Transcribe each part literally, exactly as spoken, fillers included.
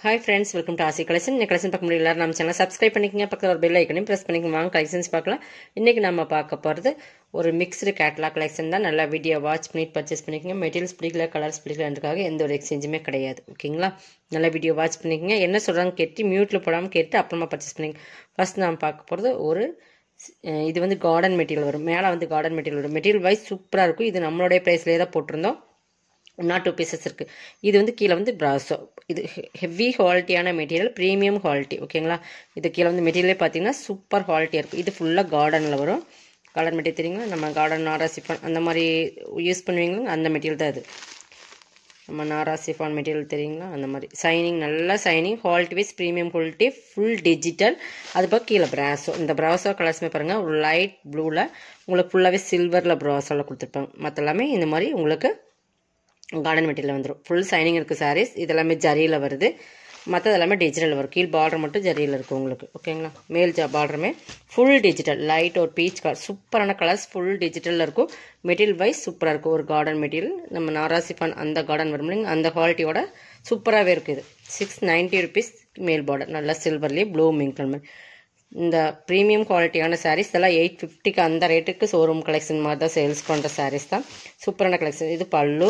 Hi friends, welcome to Asi Collection. இந்த collection பார்க்க முடியல நம்ம சேனலை சப்ஸ்கிரைப் பண்ணிக்கங்க, பக்கத்துல ஒரு பெல் ஐக்கனையும் பிரஸ் பண்ணிக்கங்க. வாங்க கலெக்ஷன்ஸ் பார்க்கலாம். இன்னைக்கு நம்ம பார்க்க போறது ஒரு மிக்ஸ்டு கேட்டலாக் கலெக்ஷன் தான். நல்லா வீடியோ வாட்ச் பண்ணிட்டு பர்ச்சேஸ் பண்ணிக்கங்க. மெட்டீரியல்ஸ் பிடிக்கல, கலர்ஸ் பிடிக்கலன்றதுக்காக எந்த ஒரு எக்ஸ்சேஞ்சுமே கிடையாது. ஓகேங்களா? நல்ல வீடியோ வாட்ச் பண்ணிக்கங்க. என்ன சொல்றாங்க கேட்டு மியூட்ல போடாம கேட்டு அப்புறமா பர்ச்சேஸ் பண்ணிக்கங்க. ஃபர்ஸ்ட் நாம பார்க்க போறது ஒரு இது வந்து கார்டன் மெட்டீரியல் வரும். மேலே வந்து கார்டன் மெட்டீரியல் வரும். மெட்டீரியல் வைஸ் சூப்பராக இருக்கும். இது நம்மளுடைய ப்ரைஸ்லேயே தான் போட்டிருந்தோம். நாட் டூ பீசஸ் இருக்குது. இது வந்து கீழே வந்து ப்ராஸோ. இது ஹெவி குவாலிட்டியான மெட்டீரியல், ப்ரீமியம் குவாலிட்டி. ஓகேங்களா? இது கீழே வந்து மெட்டீரியலே பார்த்தீங்கன்னா சூப்பர் குவாலிட்டியாக இருக்கும். இது ஃபுல்லாக கார்டனில் வரும். கார்டன் மெட்டீரியல் தெரியுங்களா? நம்ம கார்டன் நாரா சிஃபான் அந்த மாதிரி யூஸ் பண்ணுவீங்களா? அந்த மெட்டீரியல் தான் இது. நம்ம நாரா சிஃபான் மெட்டீரியல் தெரியுங்களா? அந்த மாதிரி சைனிங், நல்லா shining, quality wise premium quality, full digital. அது போக கீழே ப்ராஸோ. இந்த ப்ராஸோ கலர்ஸுமே பாருங்கள், ஒரு லைட் ப்ளூவில் உங்களுக்கு ஃபுல்லாகவே சில்வரில் ப்ராஸோவில் கொடுத்துருப்பாங்க. மற்ற எல்லாமே இந்த மாதிரி உங்களுக்கு கார்டன் மெட்டீரியல் வந்துடும். ஃபுல் சைனிங் இருக்குது சாரீஸ். இது எல்லாமே ஜரியில் வருது. மற்றது எல்லாமே டிஜிட்டல் வரும். கீழ் பார்டர் மட்டும் ஜரியில் இருக்கும் உங்களுக்கு. ஓகேங்களா? மேல் ஜா பார்டருமே ஃபுல் டிஜிட்டல், லைட் ஒரு பீச் கலர், சூப்பரான கலர்ஸ், ஃபுல் டிஜிட்டலில் இருக்கும். மெட்டீரியல் வைஸ் சூப்பராக இருக்கும். ஒரு கார்டன் மெட்டீரியல், நம்ம நாராசிஃபான் அந்த கார்டன் வரும் இல்லைங்க, அந்த குவாலிட்டியோட சூப்பராகவே இருக்குது. சிக்ஸ் நைன்ட்டி ருபீஸ் மேல் பார்டர், நல்லா சில்வர்லேயே ப்ளூ மிங்க் மாதிரி. இந்த ப்ரீமியம் குவாலிட்டியான சாரீஸ் இதெல்லாம் எயிட் ஃபிஃப்டிக்கு அந்த ரேட்டுக்கு ஷோரூம் கலெக்ஷன் மாதிரி தான் சேல்ஸ் பண்ணுற சாரீஸ் தான். சூப்பரான கலெக்ஷன். இது பல்லு,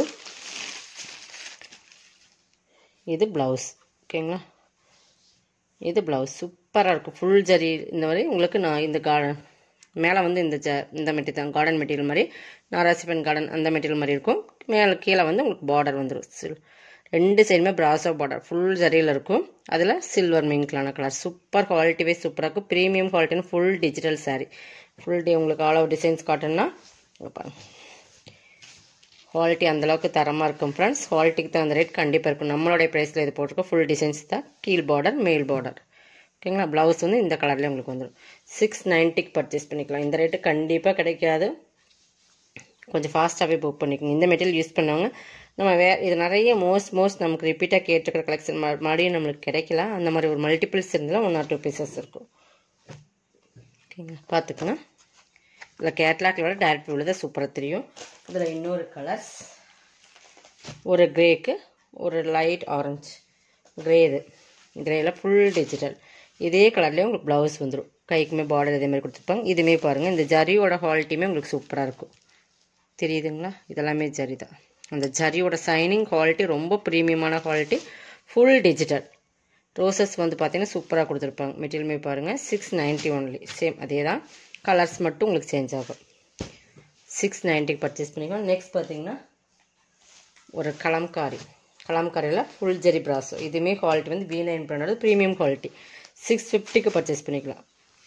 இது ப்ளவுஸ். ஓகேங்களா? இது ப்ளவுஸ் சூப்பராக இருக்கும். ஃபுல் ஜரி இந்த மாதிரி உங்களுக்கு நான் இந்த கார்டன் மேலே வந்து இந்த ஜ இந்த மெட்டீரியல் தான் கார்டன் மெட்டீரியல் மாதிரி, நாராசிஃபான் கார்டன் அந்த மெட்டீரியல் மாதிரி இருக்கும். மேலே கீழே வந்து உங்களுக்கு பார்டர் வந்துடும். ரெண்டு சைடுமே ப்ராஸோ பார்டர் ஃபுல் ஜரியில் இருக்கும். அதில் சில்வர் மிங்க்லான கலர், சூப்பர் குவாலிட்டி வைஸ் சூப்பராக இருக்கும். ப்ரீமியம் குவாலிட்டின்னு full digital sari. Full day உங்களுக்கு ஆல் ஓவர் டிசைன்ஸ் காட்டணும்னா பாருங்க, குவாலிட்டி அந்தளவுக்கு தரமாக இருக்கும் ஃப்ரெண்ட்ஸ். குவாலிட்டிக்கு தான் அந்த ரேட் கண்டிப்பாக இருக்கும். நம்மளுடைய ப்ரைஸில் இது போட்டிருக்கோம். ஃபுல் டிசைன்ஸ் தான். கீழ் பார்டர், மேல் பார்டர். ஓகேங்களா? ப்ளவுஸ் வந்து இந்த கலர்லேயே உங்களுக்கு வந்துடும். சிக்ஸ் நைன்ட்டிக்கு பர்ச்சேஸ் பண்ணிக்கலாம். இந்த ரேட்டு கண்டிப்பாக கிடைக்காது. கொஞ்சம் ஃபாஸ்ட்டாகவே புக் பண்ணிக்கோங்க. இந்த மெட்டீரியல் யூஸ் பண்ணவங்க நம்ம வே இது நிறைய மோஸ்ட் மோஸ்ட் நமக்கு ரிப்பீட்டாக கேட்டுருக்கிற கலெக்ஷன் மறுபடியும் நம்மளுக்கு கிடைக்கல. அந்த மாதிரி ஒரு மல்டிபிள்ஸ் இருந்தாலும் ஒன் ஆர் டூ பீசஸ் இருக்கும். ஓகேங்களா? பார்த்துக்கணும். இதில் கேட்லாக்கில் விட டேரக்ட் வியூவில் தான் சூப்பராக தெரியும். இதில் இன்னொரு கலர்ஸ், ஒரு கிரேக்கு, ஒரு லைட் ஆரஞ்சு கிரே. இது கிரேயில் ஃபுல் டிஜிட்டல். இதே கலர்லேயே உங்களுக்கு ப்ளவுஸ் வந்துடும். கைக்குமே பார்டர் இதே மாதிரி கொடுத்துருப்பாங்க. இதுவுமே பாருங்கள், இந்த ஜரியோட குவாலிட்டியுமே உங்களுக்கு சூப்பராக இருக்கும். தெரியுதுங்களா? இதெல்லாமே ஜரி தான். அந்த ஜரியோட சைனிங் குவாலிட்டி ரொம்ப ப்ரீமியமான குவாலிட்டி, ஃபுல் டிஜிட்டல். ரோசஸ் வந்து பார்த்தீங்கன்னா சூப்பராக கொடுத்துருப்பாங்க. மெட்டீரியலுமே பாருங்கள், சிக்ஸ் நைன்ட்டி ஒன்லி. சேம் அதே தான், கலர்ஸ் மட்டும் உங்களுக்கு சேஞ்ச் ஆகும். சிக்ஸ் நைன்ட்டிக்கு பர்ச்சேஸ் பண்ணிக்கலாம். நெக்ஸ்ட் பார்த்தீங்கன்னா ஒரு கலம்காரி. கலம்காரியில் ஃபுல் ஜெரி ப்ராஸோ. இதுவுமே குவாலிட்டி வந்து வி நைன் பிராண்டோட ப்ரீமியம் குவாலிட்டி. சிக்ஸ் ஃபிஃப்டிக்கு பர்ச்சேஸ் பண்ணிக்கலாம்.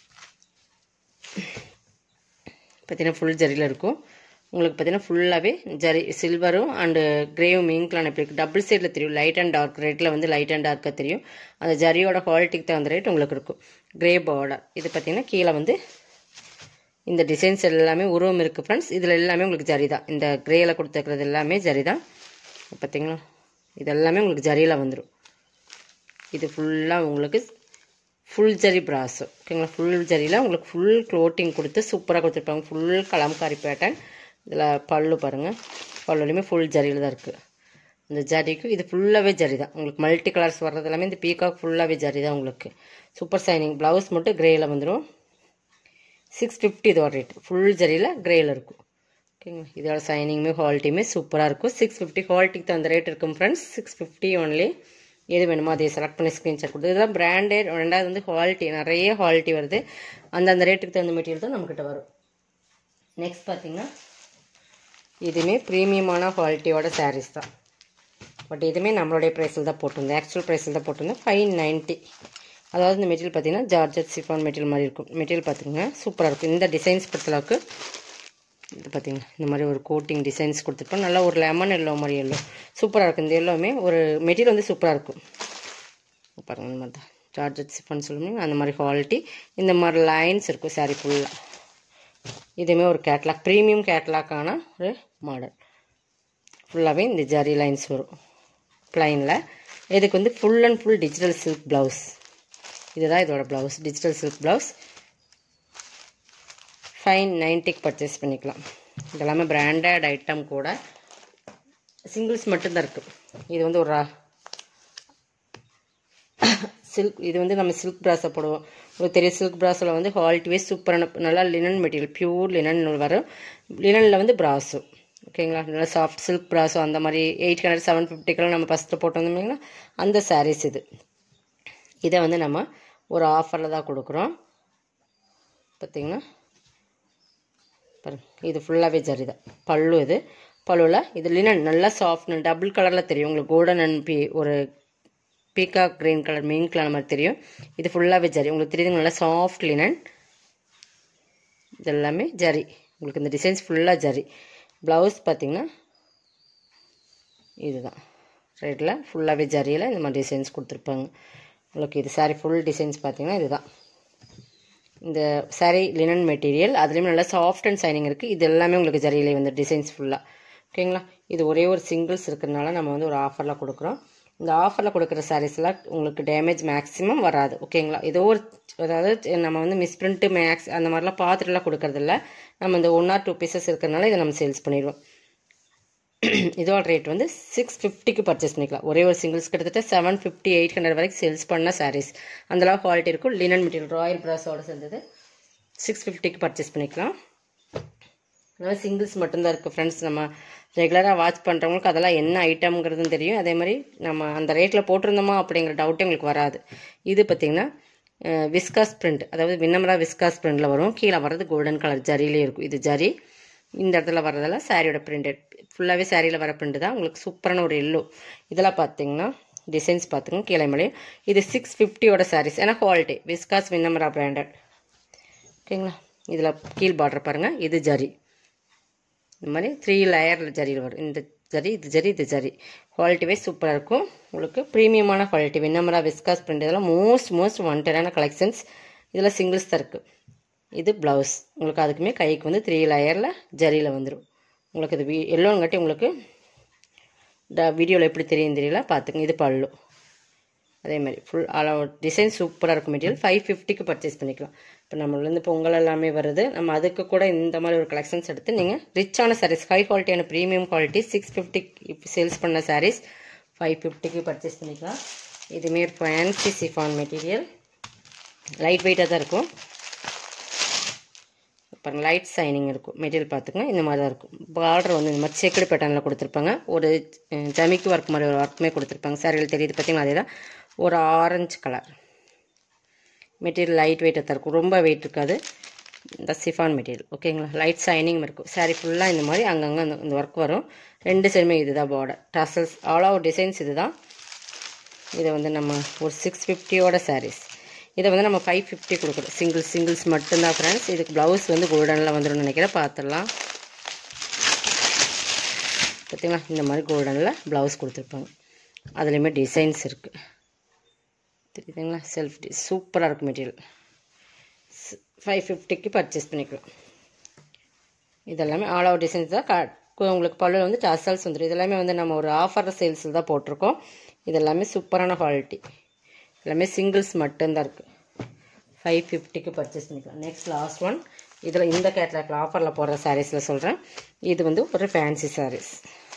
பார்த்தீங்கன்னா ஃபுல் ஜரியில் இருக்கும். உங்களுக்கு பார்த்தீங்கன்னா ஃபுல்லாகவே ஜரி சில்வரும் அண்டு கிரேவும் மிங்க்லாம் எப்படி இருக்குது, டபுள் சைடில் தெரியும். லைட் அண்ட் டார்க் ரேட்டில் வந்து லைட் அண்ட் டார்க்காக தெரியும். அந்த ஜரியோட குவாலிட்டிக்கு தகுந்த ரேட் உங்களுக்கு இருக்கும். Grey border. இது பார்த்தீங்கன்னா கீழே வந்து இந்த டிசைன்ஸ் எல்லாமே உருவம் இருக்குது ஃப்ரெண்ட்ஸ். இதில் எல்லாமே உங்களுக்கு ஜரி தான். இந்த கிரேயில் கொடுத்துருக்கிறது எல்லாமே ஜரி தான். பார்த்தீங்களா? இது எல்லாமே உங்களுக்கு ஜரியில் வந்துடும். இது ஃபுல்லாக உங்களுக்கு ஃபுல் ஜரி ப்ராஸோ. ஓகேங்களா? ஃபுல் ஜரியில் உங்களுக்கு ஃபுல் க்ளோட்டிங் கொடுத்து சூப்பராக கொடுத்துருப்பாங்க. Full kalamkari pattern. இதில் பல்லு பாருங்கள், பல்லுலையுமே ஃபுல் ஜரியில் தான் இருக்குது. இந்த ஜரிக்கு இது ஃபுல்லாகவே ஜரி தான். உங்களுக்கு மல்டி கலர்ஸ் வர்றது எல்லாமே இந்த பீகாக் ஃபுல்லாகவே ஜரி தான் உங்களுக்கு. Super signing. ப்ளவுஸ் மட்டும் கிரேயில் வந்துடும். சிக்ஸ் ஃபிஃப்டி இதோட ரேட். ஃபுல் ஜரியில் கிரேயில் இருக்கும். ஓகேங்களா? இதோட சைனிங்குமே குவாலிட்டியுமே சூப்பராக இருக்கும். சிக்ஸ் ஃபிஃப்டி குவாலிட்டிக்கு தான் அந்த ரேட் இருக்கும் ஃப்ரெண்ட்ஸ். Six fifty only. எது வேணுமோ அதை செலக்ட் பண்ணி ஸ்க்ரீன்ஷாட் கொடுத்து. இதெல்லாம் பிராண்டட். ரெண்டாவது வந்து குவாலிட்டி, நிறைய குவாலிட்டி வருது. அந்தந்த ரேட்டுக்கு தகுந்த மெட்டீரியல் தான் நம்மக்கிட்ட வரும். நெக்ஸ்ட் பார்த்தீங்கன்னா இதுவுமே ப்ரீமியமான குவாலிட்டியோட சாரீஸ் தான். பட் இதுவுமே நம்மளுடைய ப்ரைஸில் தான் போட்டிருந்தேன். ஆக்சுவல் ப்ரைஸில் தான் போட்டிருந்தேன். Five ninety. அதாவது இந்த மெட்டீரியல் பார்த்தீங்கன்னா ஜார்ஜெட் சிஃபான் மெட்டீரியல் மாதிரி இருக்கும். மெட்டீரியல் பார்த்தீங்கன்னா சூப்பராக இருக்கும். இந்த டிசைன்ஸ் பொறுத்தளவுக்கு இது பார்த்தீங்கன்னா இந்த மாதிரி ஒரு கோட்டிங் டிசைன்ஸ் கொடுத்துருப்போம். நல்லா ஒரு லெமன் எல்லோ மாதிரி எல்லோ சூப்பராக இருக்கும். இந்த எல்லோவுமே ஒரு மெட்டீரியல் வந்து சூப்பராக இருக்கும். பாருங்கள், இந்த மாதிரி தான் ஜார்ஜெட் சிஃபான் சொல்லுவீங்க. அந்த மாதிரி குவாலிட்டி. இந்த மாதிரி லைன்ஸ் இருக்கும் சாரீ ஃபுல்லாக. இதுவுமே ஒரு கேட்லாக், ப்ரீமியம் கேட்லாக்கான ஒரு மாடல். ஃபுல்லாகவே இந்த ஜரி லைன்ஸ் வரும் ப்ளைனில். இதுக்கு வந்து full and full digital silk blouse. இதுதான் இதோட blouse, digital silk blouse. Five நைன்ட்டிக்கு பர்ச்சேஸ் பண்ணிக்கலாம். இதெல்லாமே பிராண்டட் ஐட்டம் கூட. சிங்கிள்ஸ் மட்டும்தான் இருக்குது. இது வந்து ஒரு சில்க் இது வந்து நம்ம சில்க் ப்ராஸை போடுவோம். உங்களுக்கு தெரியும் சில்க் ப்ராஸில் வந்து குவாலிட்டி வைஸ் சூப்பரான நல்லா லினன் மெட்டீரியல், பியூர் லினன் வரும். லினனில் வந்து ப்ராஸோ, ஓகேங்களா, நல்லா சாஃப்ட் சில்க் ப்ராஸோ அந்த மாதிரி எயிட் ஹண்ட்ரட் செவன் ஃபிஃப்டிக்கெல்லாம் நம்ம ஃபஸ்ட்டு போட்டு வந்தோம்னா அந்த சாரீஸ் இது. இதை வந்து நம்ம ஒரு ஆஃபரில் தான் கொடுக்குறோம். பார்த்திங்கன்னா பாருங்க, இது ஃபுல்லாகவே ஜரி தான். பல்லு இது பல்லுவில் இது லினன் நல்லா சாஃப்ட் டபுள் கலரில் தெரியும் உங்களுக்கு. கோல்டன் அண்ட் பி ஒரு peacock green colour main colour மாதிரி தெரியும். இது ஃபுல்லாகவே ஜரி உங்களுக்கு தெரியுது, நல்லா சாஃப்ட் லினன். இது எல்லாமே ஜரி உங்களுக்கு. இந்த டிசைன்ஸ் ஃபுல்லாக ஜரி. ப்ளவுஸ் பார்த்திங்கன்னா இதுதான் ரெட்டில் ஃபுல்லாகவே ஜரியில் இந்த மாதிரி டிசைன்ஸ் கொடுத்துருப்பாங்க உங்களுக்கு. இது சாரீ ஃபுல் டிசைன்ஸ் பார்த்திங்கன்னா இதுதான். இந்த சாரீ லினன் மெட்டீரியல், அதுலேயுமே நல்லா சாஃப்ட் அண்ட் சைனிங் இருக்குது. இது எல்லாமே உங்களுக்கு ஜரியிலே வந்து டிசைன்ஸ் ஃபுல்லாக, ஓகேங்களா. இது ஒரே ஒரு சிங்கிள்ஸ் இருக்கிறதுனால நம்ம வந்து ஒரு ஆஃபரில் கொடுக்குறோம். இந்த ஆஃபரில் கொடுக்குற சாரீஸ்லாம் உங்களுக்கு டேமேஜ் மேக்ஸிமம் வராது, ஓகேங்களா. ஏதோ ஒரு அதாவது நம்ம வந்து மிஸ்பிரிண்ட்டு மேக்ஸ் அந்த மாதிரிலாம் பார்த்துட்டுலாம் கொடுக்கறதில்ல. நம்ம இந்த ஒன் ஆர் டூ பீசஸ் இருக்கிறதுனால இதை நம்ம சேல்ஸ் பண்ணிடுவோம். இதோட ரேட் வந்து சிக்ஸ் ஃபிஃப்டிக்கு பர்ச்சேஸ் பண்ணிக்கலாம். ஒரே ஒரு சிங்கிள்ஸ் கிட்டத்தட்ட செவன் ஃபிஃப்டி எயிட் ஹண்ட்ரட் வரைக்கும் சேல்ஸ் பண்ண சாரீஸ் அந்தளவு குவாலிட்டி இருக்கும். லினன் மெட்டீரியல் ராயல் ப்ராஸோட சேர்ந்தது சிக்ஸ் ஃபிஃப்டிக்கு பர்ச்சேஸ் பண்ணிக்கலாம். அதனால் சிங்கிள்ஸ் மட்டும்தான் இருக்குது ஃப்ரெண்ட்ஸ். நம்ம ரெகுலராக வாட்ச் பண்ணுறவங்களுக்கு அதெல்லாம் என்ன ஐட்டம்ங்கிறதும் தெரியும். அதே மாதிரி நம்ம அந்த ரேட்டில் போட்டிருந்தோமா அப்படிங்கிற டவுட்டே உங்களுக்கு வராது. இது பார்த்திங்கன்னா விஸ்காஸ் பிரிண்ட், அதாவது விண்ணமரா விஸ்காஸ் பிரிண்டில் வரும். கீழே வர்றது கோல்டன் கலர் ஜரியிலே இருக்கும். இது ஜரி. இந்த இடத்துல வர்றதெல்லாம் சாரியோட பிரிண்டட், ஃபுல்லாகவே சாரியில் வர பிரிண்ட் தான் உங்களுக்கு. சூப்பரான ஒரு எல்லோ. இதெல்லாம் பார்த்தீங்கன்னா டிசைன்ஸ் பார்த்துங்க கீழே மலையும். இது சிக்ஸ் ஃபிஃப்டியோட சாரீஸ், ஏன்னா குவாலிட்டி விஸ்காஸ் விண்ணமரா பிராண்டட், ஓகேங்களா. இதில் கீழ் பார்டர் பாருங்கள், இது ஜரி. இந்த மாதிரி த்ரீ லேயரில் ஜரியில் வரும். இந்த ஜரி இது ஜரி இது ஜரி. குவாலிட்டி வைஸ் சூப்பராக இருக்கும் உங்களுக்கு. ப்ரீமியமான குவாலிட்டி விண்ணமரா விஸ்காஸ் பிரிண்ட். இதெல்லாம் மோஸ்ட் மோஸ்ட் வாண்டடான கலெக்ஷன்ஸ். இதில் சிங்கிள்ஸ் தான் இருக்குது. இது ப்ளவுஸ் உங்களுக்கு. அதுக்குமே கைக்கு வந்து த்ரீ லேயரில் ஜரியில் வந்துடும் உங்களுக்கு. இது வீ எல்லோங்காட்டி உங்களுக்கு ட வீடியோவில் எப்படி தெரியும் தெரியல, பார்த்துங்க. இது பல்லு. அதே மாதிரி ஃபுல் ஆல் ஓவர் டிசைன் சூப்பராக இருக்கும் மெட்டீரியல். ஃபைவ் ஃபிஃப்டிக்கு பர்ச்சேஸ் பண்ணிக்கலாம். இப்போ நம்மளேருந்து பொங்கல் எல்லாமே வருது, நம்ம அதுக்கு கூட இந்த மாதிரி ஒரு கலெக்ஷன்ஸ் எடுத்து நீங்கள் ரிச்சான சாரீஸ், ஹை குவாலிட்டியான ப்ரீமியம் குவாலிட்டி சிக்ஸ் ஃபிஃப்டிக்கு இப்போ சேல்ஸ் பண்ண சாரீஸ் ஃபைவ் ஃபிஃப்டிக்கு பர்ச்சேஸ் பண்ணிக்கலாம். இதுவுமே ஒரு ஃபேன்சி சிஃபான் மெட்டீரியல், லைட் வெயிட்டாக தான் இருக்கும். பாருங்கள், லைட் சைனிங் இருக்கும் மெட்டீரியல். பார்த்துக்கங்க, இந்த மாதிரி தான் இருக்கும். பார்டர் வந்து இந்த மாதிரி செக்குடு பேட்டர்னில் கொடுத்துருப்பாங்க. ஒரு ஜமிக்கு ஒர்க் மாதிரி ஒரு ஒர்க்குமே கொடுத்துருப்பாங்க. சாரியில் தெரியுது பார்த்தீங்கன்னா, அதே தான். ஒரு ஆரஞ்சு கலர் மெட்டீரியல், லைட் வெயிட்டாக தான் இருக்கும், ரொம்ப வெயிட் இருக்காது. இந்த சிஃபான் மெட்டீரியல், ஓகேங்களா. லைட் சைனிங் இருக்கும். சாரி ஃபுல்லாக இந்த மாதிரி அங்கங்கே அந்த இந்த ஒர்க் வரும். ரெண்டு சைடுமே இது தான் border, tassels, all over designs இது தான். இதை வந்து நம்ம ஒரு சிக்ஸ் ஃபிஃப்டியோட சாரீஸ். இதை வந்து நம்ம ஃபைவ் ஃபிஃப்டி கொடுக்குறோம். சிங்கிள்ஸ் சிங்கிள்ஸ் மட்டும்தான் ஃப்ரெண்ட்ஸ். இதுக்கு ப்ளவுஸ் வந்து கோல்டனில் வந்துடும் நினைக்கிறேன், பார்த்துடலாம். பார்த்தீங்களா, இந்த மாதிரி கோல்டனில் ப்ளவுஸ் கொடுத்துருப்பாங்க. அதுலேயுமே டிசைன்ஸ் இருக்குது, தெரியுதுங்களா. செல்ஃப் டி சூப்பராக இருக்கும் மெட்டீரியல். ஃபைவ் ஃபிஃப்டிக்கு பர்ச்சேஸ் பண்ணிக்கலாம். இதெல்லாமே ஆல் ஓவர் டிசைன்ஸ் தான். க உங்களுக்கு பல்லுவில் வந்து டசல்ஸ் வந்துடும். இதெல்லாமே வந்து நம்ம ஒரு ஆஃபர் சேல்ஸில் தான் போட்டிருக்கோம். இதெல்லாமே சூப்பரான குவாலிட்டி. எல்லாமே சிங்கிள்ஸ் மட்டும்தான் இருக்குது. ஃபைவ் ஃபிஃப்டிக்கு பர்ச்சேஸ் பண்ணிக்கலாம். Next last one. இதில் இந்த கேட்லாக்ல ஆஃபரில் போடுற சாரீஸில் சொல்கிறேன். இது வந்து ஒரு ஃபேன்சி சாரீஸ்.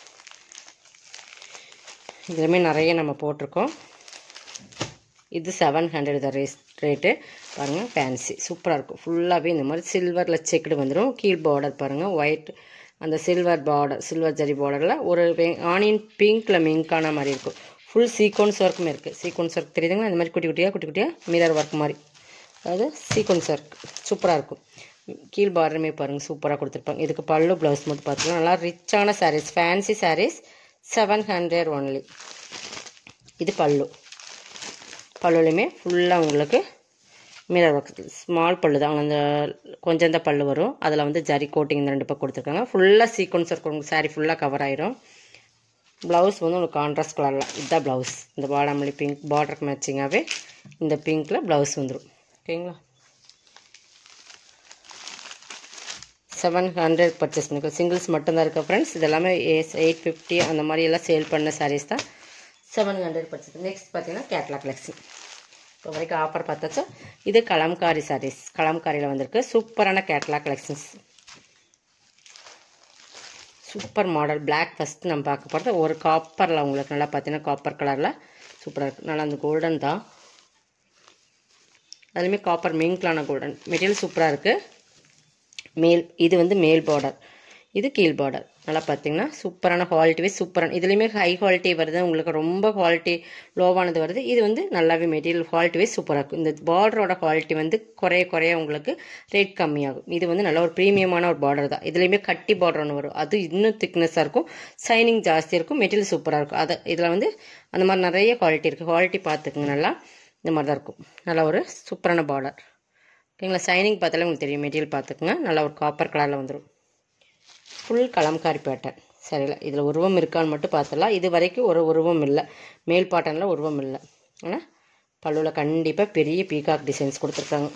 இதுலேயுமே நிறைய நம்ம போட்டிருக்கோம். இது செவன் ஹண்ட்ரட் தான் ரேஸ் ரேட்டு. பாருங்கள், ஃபேன்சி சூப்பராக இருக்கும். ஃபுல்லாகவே இந்த மாதிரி சில்வரில் செக்குடு வந்துடும். கீழ் பார்டர் பாருங்கள், ஒயிட் அந்த சில்வர் பார்டர், சில்வர் ஜரி பார்டரில் ஒரு ஆனியன் பிங்க்கில் மிங்கான மாதிரி இருக்கும். ஃபுல் சீக்வன்ஸ் ஒர்க்குமே இருக்குது. சீக்வன்ஸ் ஒர்க் தெரியுதுங்களா, இந்த மாதிரி குட்டி குட்டியாக குட்டி குட்டியாக மிரர் ஒர்க் மாதிரி, அதாவது சீக்வன்ஸ் ஒர்க் சூப்பராக இருக்கும். கீழ் பார்டருமே பாருங்கள் சூப்பராக கொடுத்துருப்பாங்க. இதுக்கு பல்லு ப்ளவுஸ் மட்டும் பார்த்துக்கலாம். நல்லா ரிச்சான saris, fancy saris, seven hundred only. இது பல்லு. பல்லுலையுமே ஃபுல்லாக உங்களுக்கு மிரர் ஒர்க், ஸ்மால் பல்லு தான், அந்த கொஞ்சம் தான் பல்லு வரும். அதில் வந்து ஜரி கோட்டிங் இந்த ரெண்டு பக்கம் கொடுத்துருக்காங்க. ஃபுல்லாக சீக்வன்ஸ் ஒர்க் உங்களுக்கு சாரீ ஃபுல்லாக கவர் ஆயிரும். ப்ளவுஸ் வந்து உங்களுக்கு கான்ட்ராஸ்ட் கலரில், இதுதான் ப்ளவுஸ். இந்த பாடாமல்லி பிங்க் பார்டருக்கு மேட்சிங்காகவே இந்த பிங்க்கில் ப்ளவுஸ் வந்துடும், ஓகேங்களா. செவன் ஹண்ட்ரட் பர்ச்சேஸ் பண்ணிக்கலாம். சிங்கிள்ஸ் மட்டும்தான் இருக்குது ஃப்ரெண்ட்ஸ். இது எல்லாமே எயிட் ஃபிஃப்டி அந்த மாதிரி எல்லாம் சேல் பண்ண சாரீஸ் தான். Seven hundred purchase. நெக்ஸ்ட் பார்த்தீங்கன்னா கேட்லாக் கலெக்ஷன். இப்போ வரைக்கும் ஆஃபர் பார்த்தாச்சா. இது கலம்காரி சாரீஸ், கலம்காரியில் வந்திருக்கு. சூப்பரான catalogue collections, super model. Black first நம்ம பார்க்க போகிறது ஒரு காப்பரில் உங்களுக்கு நல்லா பார்த்தீங்கன்னா காப்பர் கலரில் சூப்பராக இருக்குது. நல்லா அந்த கோல்டன் தான். அதுலேயுமே காப்பர் மிங்க்லான கோல்டன் மெட்டீரியல் சூப்பராக இருக்குது. மேல் இது வந்து மேல் பார்டர், இது கீழ் பார்டர். நல்லா பார்த்தீங்கன்னா சூப்பரான குவாலிட்டிவே சூப்பரான, இதுலேயுமே ஹை குவாலிட்டி வருது, உங்களுக்கு ரொம்ப குவாலிட்டி லோவானது வருது. இது வந்து நல்லாவே மெட்டீரியல் குவாலிட்டிவே சூப்பராக இருக்கும். இந்த பார்டரோட குவாலிட்டி வந்து குறைய குறைய உங்களுக்கு ரேட் கம்மியாகும். இது வந்து நல்ல ஒரு ப்ரீமியமான ஒரு பார்டர் தான். இதுலேயுமே கட்டி பார்டர் ஒன்று வரும், அது இன்னும் திக்னஸாக இருக்கும், ஷைனிங் ஜாஸ்தியாக இருக்கும், மெட்டீரியல் சூப்பராக இருக்கும். அதை இதில் வந்து அந்த மாதிரி நிறைய குவாலிட்டி இருக்குது. குவாலிட்டி பார்த்துக்குங்க, நல்லா இந்த மாதிரி தான் இருக்கும். நல்லா ஒரு சூப்பரான பார்டர். ஓகேங்களா, ஷைனிங் பார்த்தாலே உங்களுக்கு தெரியும். மெட்டீரியல் பார்த்துக்குங்க, நல்லா ஒரு காப்பர் கலரில் வந்துடும். Full kalamkari pattern. சரியில்ல, இதில் உருவம் இருக்கான்னு மட்டும் பார்த்துடலாம். இது வரைக்கும் ஒரு உருவம் இல்லை, மேல் பாட்டனில் உருவம் இல்லை. ஆனால் பல்லுவில் கண்டிப்பாக பெரிய பீகாக் டிசைன்ஸ் கொடுத்துருக்காங்க.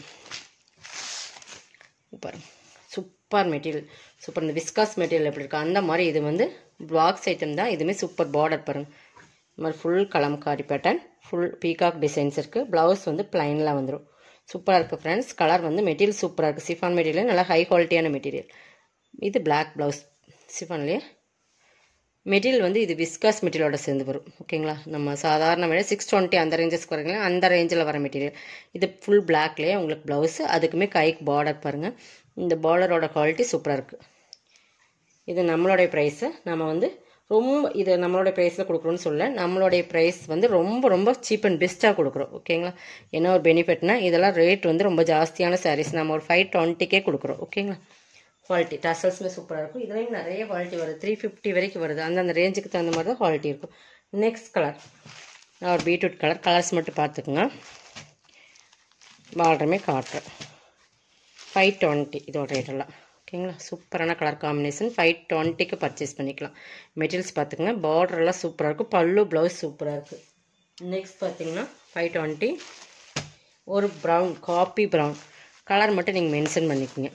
பாருங்க, சூப்பர் மெட்டீரியல், சூப்பர். இந்த விஸ்காஸ் மெட்டீரியல் எப்படி இருக்கா அந்த மாதிரி இது வந்து பாக்ஸ் ஐட்டம் தான். இதுவுமே சூப்பர் பார்டர் பாருங்கள். இந்த மாதிரி full kalamkari pattern, full peacock designs இருக்குது. ப்ளவுஸ் வந்து பிளைனில் வந்துடும். சூப்பராக இருக்குது ஃப்ரெண்ட்ஸ். கலர் வந்து மெட்டீரியல் சூப்பராக இருக்குது. சிஃபான் மெட்டீரியல், நல்லா ஹை குவாலிட்டியான மெட்டீரியல். இது பிளாக் ப்ளவுஸ் சிஃபான்லேயே மெட்டீரியல் வந்து இது விஸ்காஸ் மெட்டீரியலோட சேர்ந்து வரும். ஓகேங்களா, நம்ம சாதாரண விட சிக்ஸ் டுவெண்ட்டி அந்த ரேஞ்சஸ்க்கு வரீங்களா, அந்த ரேஞ்சில் வர மெட்டீரியல். இது ஃபுல் பிளாக்லேயே உங்களுக்கு ப்ளவுஸு, அதுக்குமே கைக்கு பார்டர் பாருங்கள். இந்த பார்டரோட குவாலிட்டி சூப்பராக இருக்குது. இது நம்மளுடைய ப்ரைஸு. நம்ம வந்து ரொம்ப இது நம்மளுடைய ப்ரைஸில் கொடுக்குறோன்னு சொல்ல, நம்மளுடைய ப்ரைஸ் வந்து ரொம்ப ரொம்ப சீப் அண்ட் பெஸ்ட்டாக கொடுக்குறோம். ஓகேங்களா, என்ன ஒரு பெனிஃபிட்னா இதெல்லாம் ரேட் வந்து ரொம்ப ஜாஸ்தியான சாரீஸ் நம்ம ஒரு ஃபைவ் டுவெண்ட்டிக்கே கொடுக்குறோம். ஓகேங்களா, குவாலிட்டி டசல்ஸுமே சூப்பராக இருக்கும். இதுலேயும் நிறைய குவாலிட்டி வருது, த்ரீ ஃபிஃப்டி வரைக்கும் வருது. அந்தந்த ரேஞ்சுக்கு தகுந்த மாதிரி தான் குவாலிட்டி இருக்கும். நெக்ஸ்ட் கலர் நான் ஒரு பீட்ரூட் கலர். கலர்ஸ் மட்டும் பார்த்துக்குங்க, பார்டருமே காட்டுறேன். ஃபைவ் டுவெண்ட்டி இதோட ரேட்டெல்லாம். ஓகேங்களா, சூப்பரான கலர் காம்பினேஷன். ஃபைவ் டுவெண்ட்டிக்கு பர்ச்சேஸ் பண்ணிக்கலாம். மெட்டீரியல்ஸ் பார்த்துக்குங்க, பார்டரெல்லாம் சூப்பராக இருக்கும், பல்லு ப்ளவுஸ் சூப்பராக இருக்குது. நெக்ஸ்ட் பார்த்தீங்கன்னா ஃபைவ் டுவெண்ட்டி ஒரு ப்ரௌன், காப்பி ப்ரௌன் கலர் மட்டும் நீங்கள் மென்ஷன் பண்ணிக்கோங்க.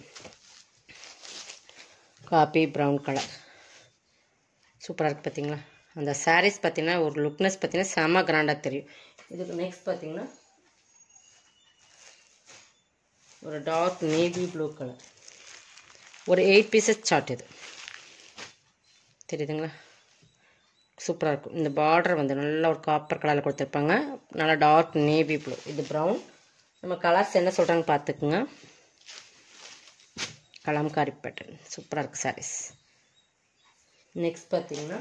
காப்பி ப்ரௌன் கலர் சூப்பராக இருக்குது. பார்த்தீங்களா, அந்த சாரீஸ் பார்த்தீங்கன்னா ஒரு லுக்னஸ் பார்த்தீங்கன்னா செம கிராண்டாக தெரியும். இதுக்கு நெக்ஸ்ட் பார்த்தீங்கன்னா ஒரு டார்க் நேவி ப்ளூ கலர், ஒரு எயிட் பீசஸ் சார்ட். இது தெரியுதுங்களா, சூப்பராக இருக்கும். இந்த பார்டர் வந்து நல்லா ஒரு காப்பர் கலரில் கொடுத்துருப்பாங்க, நல்லா டார்க் நேவி ப்ளூ. இது ப்ரௌன். நம்ம கலர்ஸ் என்ன சொல்கிறாங்க பார்த்துக்குங்க. கலம்காரி பேட்டர்ன் சூப்பராக இருக்குது சாரீஸ். நெக்ஸ்ட் பார்த்தீங்கன்னா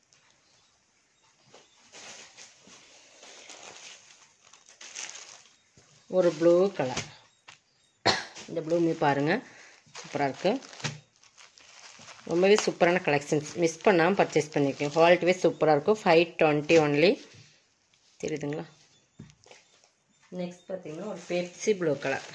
ஒரு ப்ளூ கலர். இந்த ப்ளூமே பாருங்கள் சூப்பராக இருக்குது. ரொம்பவே சூப்பரான கலெக்ஷன்ஸ், மிஸ் பண்ணாமல் பர்ச்சேஸ் பண்ணியிருக்கேன். குவாலிட்டிவே சூப்பராக இருக்கும். Five twenty only. தெரியுதுங்களா. நெக்ஸ்ட் பார்த்தீங்கன்னா ஒரு பெப்சி ப்ளூ கலர்.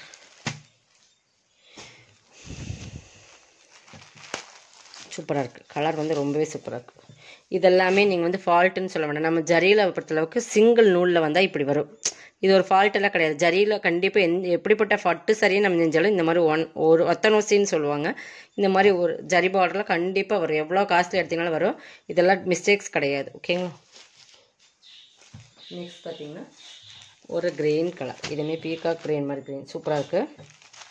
சூப்பராக இருக்குது. கலர் வந்து ரொம்பவே சூப்பராக இருக்குது. இதெல்லாமே நீங்கள் வந்து ஃபால்ட்டுன்னு சொல்ல வேண்டாம். நம்ம ஜரியில் பொறுத்தளவுக்கு சிங்கிள் நூலில் வந்தால் இப்படி வரும். இது ஒரு ஃபால்ட்டெல்லாம் கிடையாது. ஜரியில் கண்டிப்பாக எந்த எப்படிப்பட்ட பட்டு சரியை நம்ம செஞ்சாலும் இந்த மாதிரி ஒன் ஒரு ஒத்தனோசின்னு சொல்லுவாங்க, இந்த மாதிரி ஒரு ஜரி பார்டரில் கண்டிப்பாக வரும். எவ்வளோ காஸ்ட்லி எடுத்தீங்கனாலும் வரும். இதெல்லாம் மிஸ்டேக்ஸ் கிடையாது. ஓகேங்களா. நெக்ஸ்ட் பார்த்தீங்கன்னா ஒரு கிரீன் கலர். இதுவுமே பீகாக் கிரீன் மாதிரி கிரீன் சூப்பராக இருக்குது.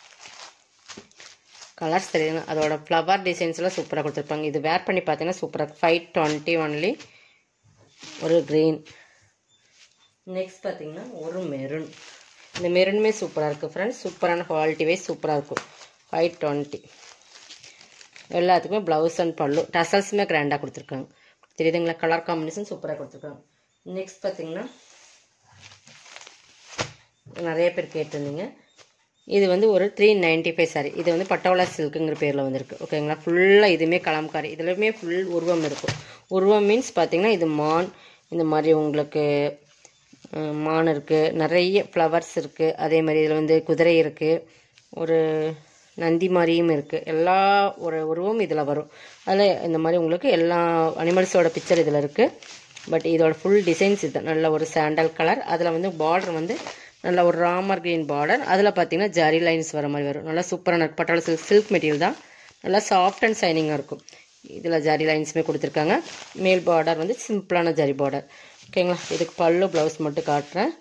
கலர்ஸ் தெரியுதுங்க, அதோட ஃப்ளவர் டிசைன்ஸ்லாம் சூப்பராக கொடுத்துருப்பாங்க. இது வேர் பண்ணி பார்த்தீங்கன்னா சூப்பராக. ஃபைவ் டுவெண்ட்டி ஒன்லி ஒரு க்ரீன். நெக்ஸ்ட் பார்த்தீங்கன்னா ஒரு மெரூன். இந்த மெரூனுமே சூப்பராக இருக்குது ஃப்ரெண்ட்ஸ். சூப்பரான குவாலிட்டி வைஸ் சூப்பராக இருக்கும். Five twenty. எல்லாத்துக்குமே ப்ளவுஸ் அண்ட் பல்லு டசல்ஸுமே கிராண்டாக கொடுத்துருக்காங்க. தெரியுதுங்களா, கலர் காம்பினேஷன் சூப்பராக கொடுத்துருக்காங்க. நெக்ஸ்ட் பார்த்தீங்கன்னா நிறைய பேர் கேட்டிருந்தீங்க, இது வந்து ஒரு த்ரீ நைன்ட்டி ஃபைவ் சாரி. இது வந்து பட்டோலா சில்க்குங்கிற பேரில் வந்திருக்கு. ஓகேங்களா, ஃபுல்லாக இதுவுமே கலம்காரி. இதுலையுமே ஃபுல் உருவம் இருக்கும். உருவம் மீன்ஸ் பார்த்தீங்கன்னா இது மான், இந்த மாதிரி உங்களுக்கு மான் இருக்குது, நிறைய ஃப்ளவர்ஸ் இருக்குது. அதே மாதிரி இதில் வந்து குதிரை இருக்குது, ஒரு நந்தி மாதிரியும் இருக்குது. எல்லா ஒரு உருவம் இதில் வரும். அதில் இந்த மாதிரி உங்களுக்கு எல்லா அனிமல்ஸோட பிக்சர் இதில் இருக்குது. பட் இதோட ஃபுல் டிசைன்ஸ் இது நல்ல ஒரு சாண்டல் கலர். அதில் வந்து பார்டர் வந்து நல்ல ஒரு ராமர் கிரீன் பார்டர். அதில் பார்த்தீங்கன்னா ஜரி லைன்ஸ் வர மாதிரி வரும். நல்லா சூப்பரான பட்டாள சில்க் சில்க் மெட்டீரியல் தான், நல்லா சாஃப்ட் அண்ட் ஷைனிங்காக இருக்கும். இதில் ஜரி லைன்ஸுமே கொடுத்துருக்காங்க. மேல் பார்டர் வந்து சிம்பிளான ஜரி பார்டர். ஓகேங்களா. இதுக்கு பல்லு ப்ளவுஸ் மட்டும் காட்டுறேன்.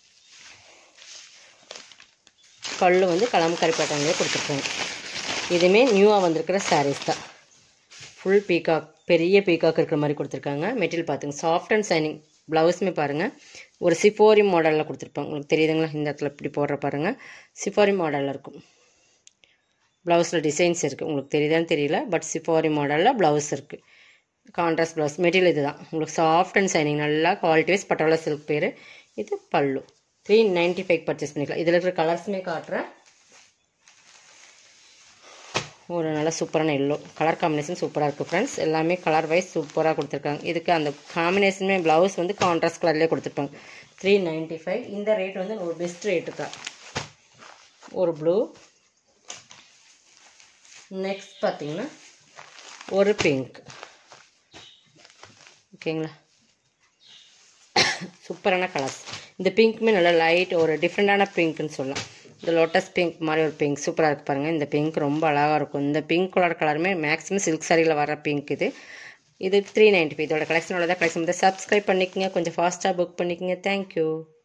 பல்லு வந்து கலம்காரி பேட்டர்ன்லேயே கொடுத்துருக்காங்க. இதுவுமே நியூவாக வந்திருக்கிற சாரீஸ் தான். ஃபுல் பீகாக், பெரிய பீகாக் இருக்கிற மாதிரி கொடுத்துருக்காங்க. மெட்டீரியல் பார்த்துங்க, சாஃப்ட் அண்ட் ஷைனிங். ப்ளவுஸுமே பாருங்கள் ஒரு சிஃபோரி மாடலில் கொடுத்துருப்பாங்க. உங்களுக்கு தெரியுதுங்களா, இந்த இடத்துல இப்படி போடுற பாருங்கள், சிஃபோரி மாடலில் இருக்கும். ப்ளவுஸில் டிசைன்ஸ் இருக்குது, உங்களுக்கு தெரியுதான்னு தெரியல, பட் சிஃபோரி மாடலில் ப்ளவுஸ் இருக்குது. கான்ட்ராஸ்ட் ப்ளவுஸ் மெட்டீரியல் இது தான். உங்களுக்கு சாஃப்ட் அண்ட் சைனிங், நல்லா குவாலிட்டி வைஸ் பட்டோலா சில்க் பேர். இது பல்லு. த்ரீ நைன்ட்டி ஃபைவ் பர்ச்சேஸ் பண்ணிக்கலாம். இதில் இருக்கிற கலர்ஸுமே காட்டுறேன். ஒரு நல்ல சூப்பரான எல்லோ கலர் காம்பினேஷன் சூப்பராக இருக்குது ஃப்ரெண்ட்ஸ். எல்லாமே கலர் வைஸ் சூப்பராக கொடுத்துருக்காங்க. இதுக்கு அந்த காம்பினேஷனுமே ப்ளவுஸ் வந்து கான்ட்ராஸ்ட் கலர்லேயே கொடுத்துருப்பாங்க. த்ரீ நைன்ட்டி ஃபைவ் இந்த ரேட் வந்து ஒரு பெஸ்ட் ரேட்டு தான். ஒரு ப்ளூ, நெக்ஸ்ட் பார்த்தீங்கன்னா ஒரு பிங்க். ஓகேங்களா, சூப்பரான கலர்ஸ். இந்த பிங்க்குமே நல்லா லைட் ஒரு டிஃப்ரெண்டான பிங்க்னு சொல்லலாம். இந்த லோட்டஸ் பிங்க் மாதிரி ஒரு பிங்க் சூப்பராக இருக்குது பாருங்கள். இந்த பிங்க் ரொம்ப அழகாக இருக்கும். இந்த பிங்க் கலர் கலருமே மேக்ஸிமம் சில்க் சாரியில் வர பிங்க் இது. இது த்ரீ நைன்ட்டி ஃபைவ் இதோட கலெக்ஷனோட தான் கலெக்ஷன் வந்து சப்ஸ்கிரைப் பண்ணிக்கோங்க, கொஞ்சம் ஃபாஸ்ட்டாக புக் பண்ணிக்கோங்க. தேங்க்யூ.